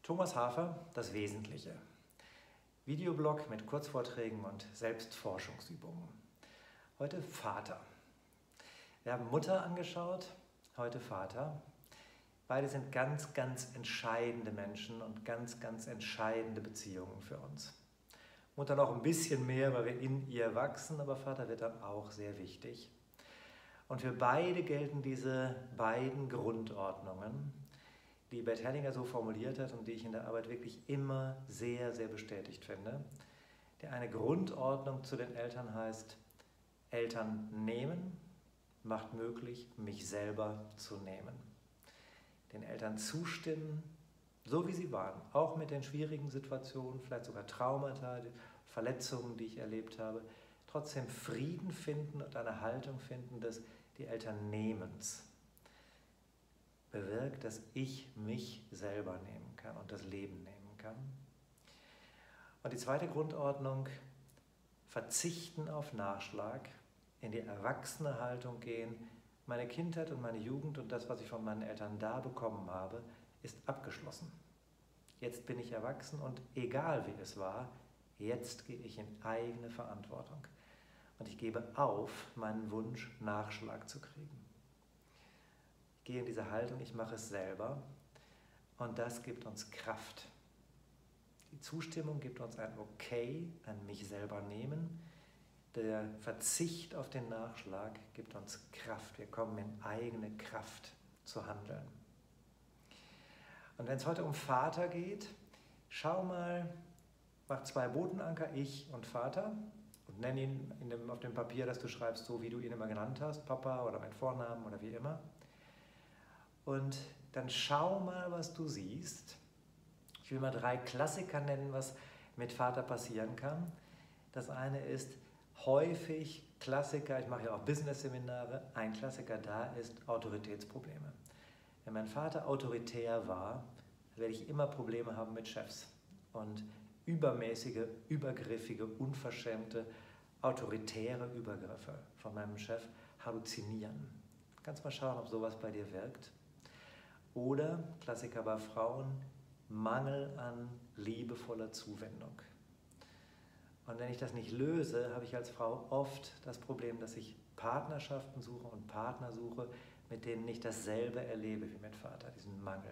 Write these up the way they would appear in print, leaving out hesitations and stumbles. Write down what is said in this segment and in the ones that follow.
Thomas Hafer, das Wesentliche. Videoblog mit Kurzvorträgen und Selbstforschungsübungen. Heute Vater. Wir haben Mutter angeschaut, heute Vater. Beide sind ganz, ganz entscheidende Menschen und ganz, ganz entscheidende Beziehungen für uns. Mutter noch ein bisschen mehr, weil wir in ihr wachsen, aber Vater wird dann auch sehr wichtig. Und für beide gelten diese beiden Grundordnungen, die Bert Hellinger so formuliert hat und die ich in der Arbeit wirklich immer sehr, sehr bestätigt finde. Die eine Grundordnung zu den Eltern heißt, Eltern nehmen macht möglich, mich selber zu nehmen. Den Eltern zustimmen, so wie sie waren, auch mit den schwierigen Situationen, vielleicht sogar Traumata, Verletzungen, die ich erlebt habe, trotzdem Frieden finden und eine Haltung finden des die Eltern Nehmens bewirkt, dass ich mich selber nehmen kann und das Leben nehmen kann. Und die zweite Grundordnung, verzichten auf Nachschlag, in die erwachsene Haltung gehen. Meine Kindheit und meine Jugend und das, was ich von meinen Eltern da bekommen habe, ist abgeschlossen. Jetzt bin ich erwachsen und egal wie es war, jetzt gehe ich in eigene Verantwortung. Und ich gebe auf, meinen Wunsch, Nachschlag zu kriegen. Ich gehe in diese Haltung, ich mache es selber und das gibt uns Kraft. Die Zustimmung gibt uns ein Okay, ein mich selber nehmen. Der Verzicht auf den Nachschlag gibt uns Kraft. Wir kommen in eigene Kraft zu handeln. Und wenn es heute um Vater geht, schau mal, mach 2 Bodenanker, ich und Vater, und nenn ihn auf dem Papier, das du schreibst, so wie du ihn immer genannt hast, Papa oder mein Vornamen oder wie immer. Und dann schau mal, was du siehst. Ich will mal 3 Klassiker nennen, was mit Vater passieren kann. Das eine ist häufig Klassiker, ich mache ja auch Business-Seminare, ein Klassiker da ist Autoritätsprobleme. Wenn mein Vater autoritär war, werde ich immer Probleme haben mit Chefs. Und übermäßige, übergriffige, unverschämte, autoritäre Übergriffe von meinem Chef halluzinieren. Du kannst mal schauen, ob sowas bei dir wirkt. Oder, Klassiker bei Frauen, Mangel an liebevoller Zuwendung. Und wenn ich das nicht löse, habe ich als Frau oft das Problem, dass ich Partnerschaften suche und Partner suche, mit denen ich dasselbe erlebe wie mit Vater, diesen Mangel.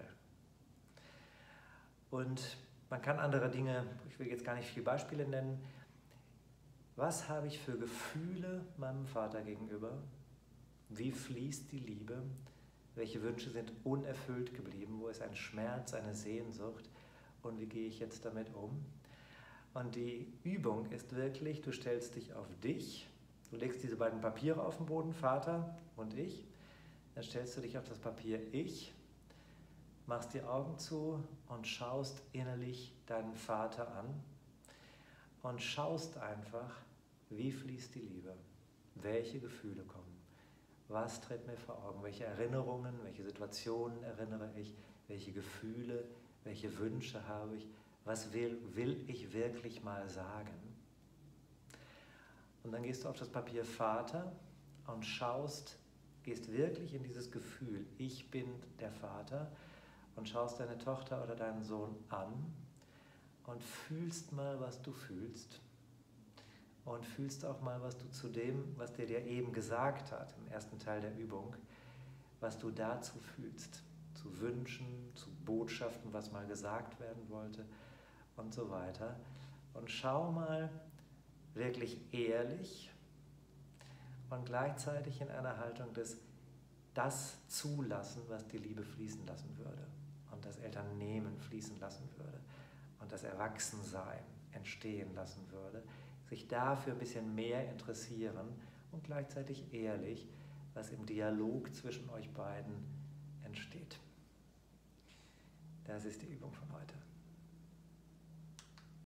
Und man kann andere Dinge, ich will jetzt gar nicht viele Beispiele nennen. Was habe ich für Gefühle meinem Vater gegenüber? Wie fließt die Liebe? Welche Wünsche sind unerfüllt geblieben? Wo ist ein Schmerz, eine Sehnsucht? Und wie gehe ich jetzt damit um? Und die Übung ist wirklich, du stellst dich auf dich, du legst diese beiden Papiere auf den Boden, Vater und ich, dann stellst du dich auf das Papier Ich, machst die Augen zu und schaust innerlich deinen Vater an und schaust einfach, wie fließt die Liebe, welche Gefühle kommen, was tritt mir vor Augen, welche Erinnerungen, welche Situationen erinnere ich, welche Gefühle, welche Wünsche habe ich, was will ich wirklich mal sagen. Und dann gehst du auf das Papier Vater und gehst wirklich in dieses Gefühl, ich bin der Vater, und schaust deine Tochter oder deinen Sohn an und fühlst mal, was du fühlst. Und fühlst auch mal, was du zu dem, was der dir eben gesagt hat, im ersten Teil der Übung, was du dazu fühlst. Zu Wünschen, zu Botschaften, was mal gesagt werden wollte und so weiter. Und schau mal wirklich ehrlich und gleichzeitig in einer Haltung des das zulassen, was die Liebe fließen lassen würde. Und das Elternnehmen fließen lassen würde und das Erwachsensein entstehen lassen würde, sich dafür ein bisschen mehr interessieren und gleichzeitig ehrlich, was im Dialog zwischen euch beiden entsteht. Das ist die Übung von heute.